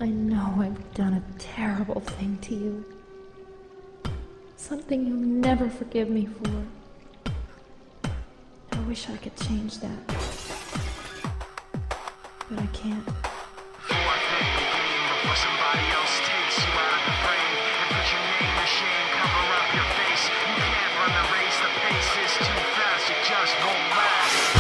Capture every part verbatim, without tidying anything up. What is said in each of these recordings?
I know I've done a terrible thing to you. Something you'll never forgive me for. I wish I could change that. But I can't. Before somebody else takes you out of the frame and put your name to shame, cover up your face. You can't run the race, the pace is too fast, it just won't last.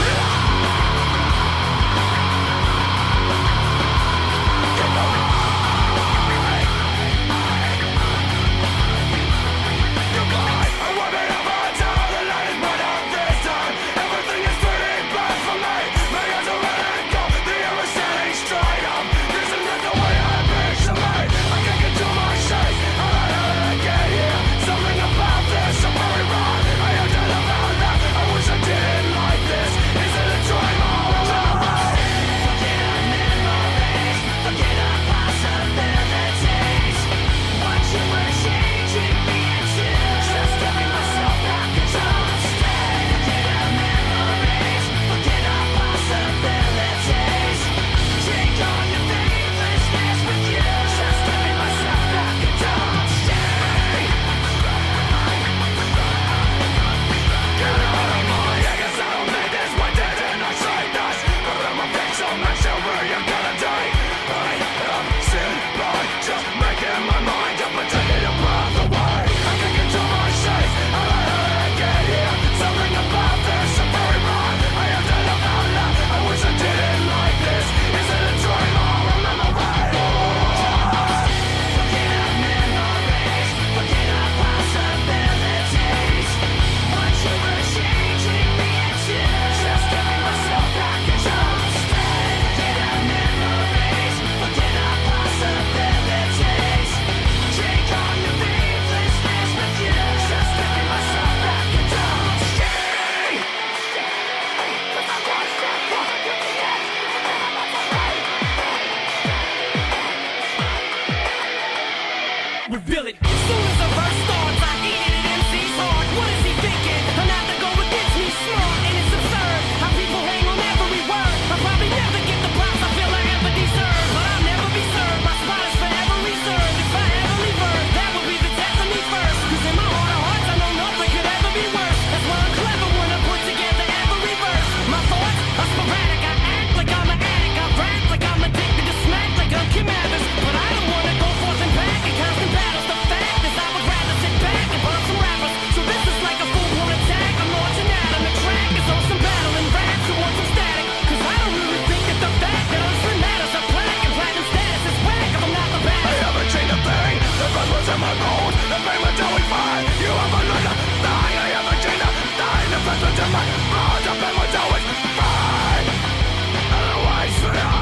Reveal it. As soon as the verse starts, I eat it and M C's hard. What is he thinking? I'm not to go against me smart, and it's absurd how people hang on every word. I'll probably never get the props I feel I ever deserve, but I'll never be served. My spot is forever reserved. If I ever leave Earth, that would be the death of me first. Cause in my heart of hearts, I know nothing could ever be worse. That's why I'm clever when I put together every verse. My thoughts are sporadic. I act like I'm an addict. I rap like I'm addicted to smack, like I'm Kim Evans. But I don't wanna go forth and back in constant battles. The fact is I would rather sit back and burn some rappers. So this is like a full-blown attack. I'm launching out on the track. It's on some battle and raps who want some static. Cause I don't really think that the fact that honestly matters. A plaque and platinum status is whack if I'm not the best. I haven't seen the pain, the blood was in my bones. The pain was always fine. You haven't learned a thing. I haven't seen the thing. The blood was in my bones. The pain was always fine. Otherwise,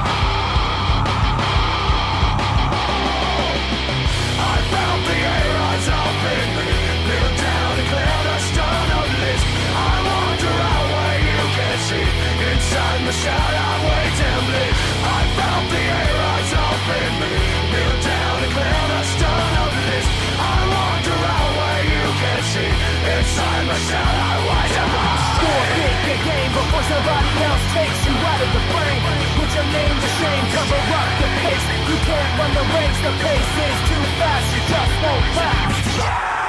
I found the eras of in me. Kneel down and clear the stone of list. I wander out where you can see. Inside my shell I wait and bleed. I found the eras of in me. Kneel down and clear the stone of list. I wander out where you can see. Inside my shell I wait and bleed. Score big, good game before somebody else takes you out of the frame. Put your name to shame, cover up the pace. You can't run the race, the pace is too fast, you just won't last.